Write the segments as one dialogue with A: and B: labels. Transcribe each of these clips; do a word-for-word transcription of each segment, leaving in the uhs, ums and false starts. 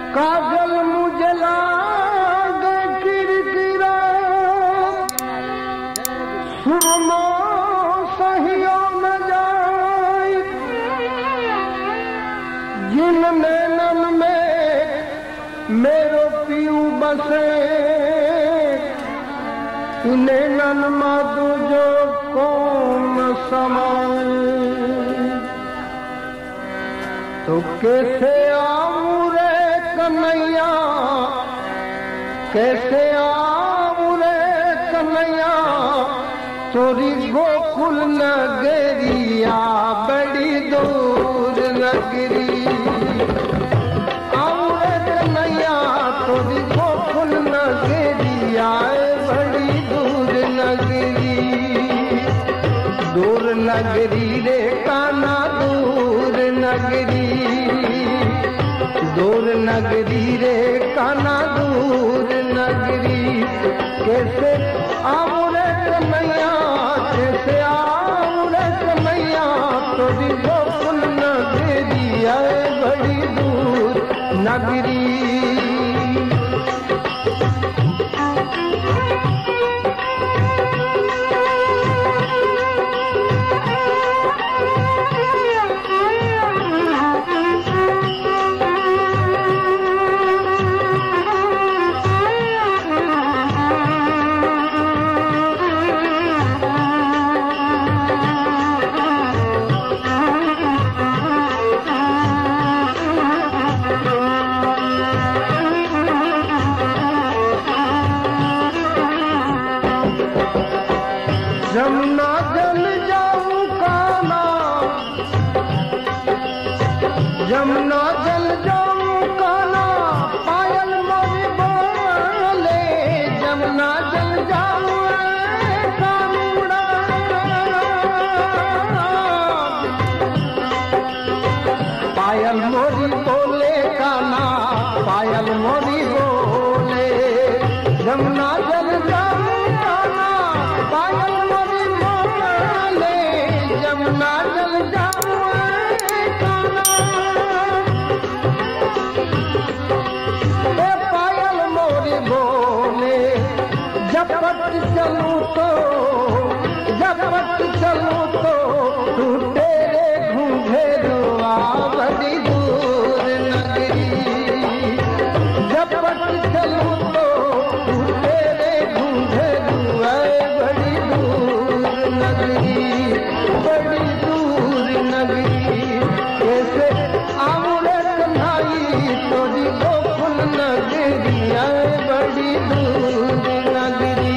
A: काजल मुझे लागे किरकिरा सुरमा सहियो न जाए जिन नैनन में मेरो पीऊ बसे नैनन माधु जो कौन समाए तो कैसे आऊं रे कन्हैया कैसे आऊं रे कन्हैया तोरी गोकुल नगरिया बड़ी दूर नगरी आऊं रे कन्हैया तोरी गोकुल नगरिया बड़ी दूर नगरी दूर नगरी रे काना दूर नगरी दूर नगरी रे काना दूर नगरी कैसे आऊं रे कन्हैया कैसे आऊं रे कन्हैया तोरी गोकुल नगरी है बड़ी दूर नगरी जमुना जल जाऊं काना जमुना जल जाऊं काना पायल मोरी बोले जमुना जल जाऊं कानूड़ा पायल मोरी बोले काना पायल मोरी बोले जमुना जल जाऊं काना पायल जमुना जल जाऊं काना ए पायल मोरी बोले झपट चलूं तो झपट चलूं तो टूटे रे घूंघेरुआ बड़ी दूर नगरी झपट चलूं तो टूटे रे घूंघेरुआ बड़ी दूर नगरी बड़ी दूर नगरी कैसे आऊं रे कन्हई तोरी गोकुल नगरी है बड़ी दूर नगरी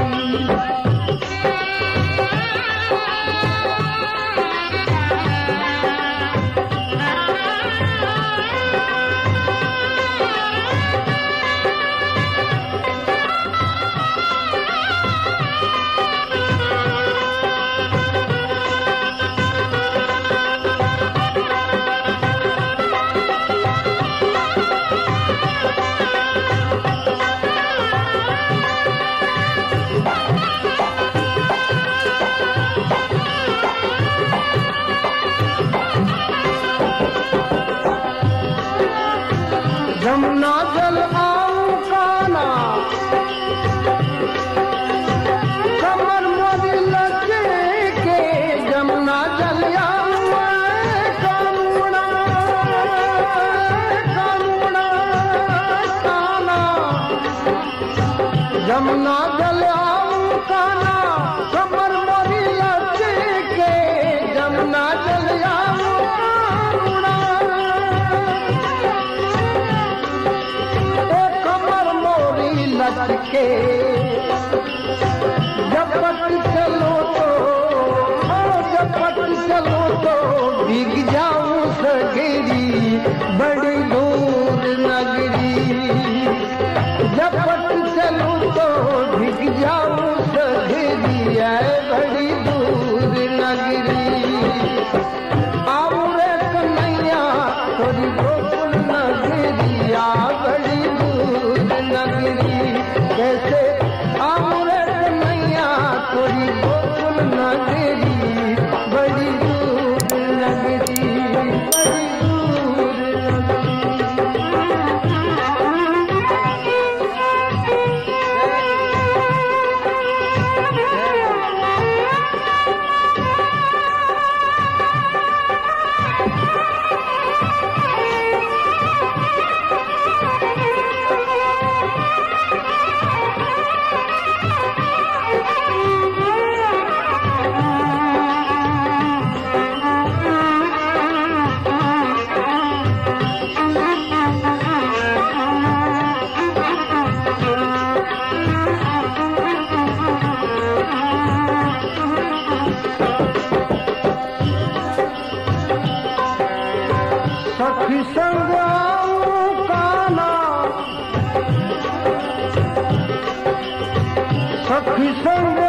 A: जमुना जल आऊं काना कमर मोरी लचे के जमुना जल आऊं कानूड़ा कानूड़ा काना जमुना जल आऊं काना कमर मोरी लचे के जमुना जल आऊं लटके झपट चलो तो झपट चलो तो भीग जाऊं सगरी बड़ी दूर नगरी झपट चलो तो भीग जाऊं सगरी है बड़ी दूर नगरी आऊं रे कन्हैया तोरी गोकुल नगरी आ बड़ी दूर नगरी कैसे आऊं रे कन्हैया तोरी गोकुल नगरी बड़ी दूर नगरी बड़ी दूर नगरी सखी संग